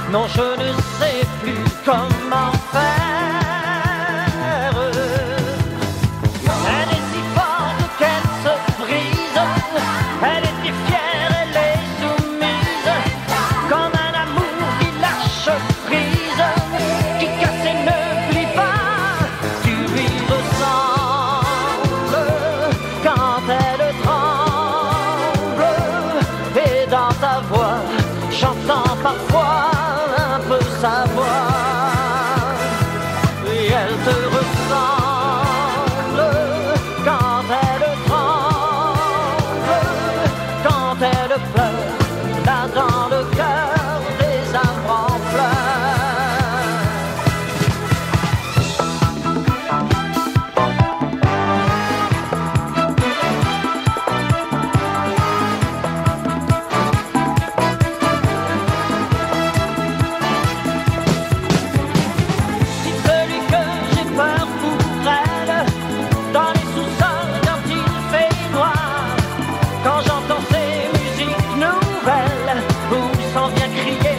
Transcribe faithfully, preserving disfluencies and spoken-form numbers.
Non, je ne sais plus comment faire. Elle est si forte qu'elle se brise. Elle était fière, elle est soumise, comme un amour qui lâche prise, qui casse et ne plie pas. Tu lui ressembles quand elle tremble, et dans ta voix j'entends parfois un peu sa voix, et elle te ressemble quand elle tremble, quand elle pleure, là dans le cœur des âmes en quand j'entends ces musiques nouvelles où s'en vient crier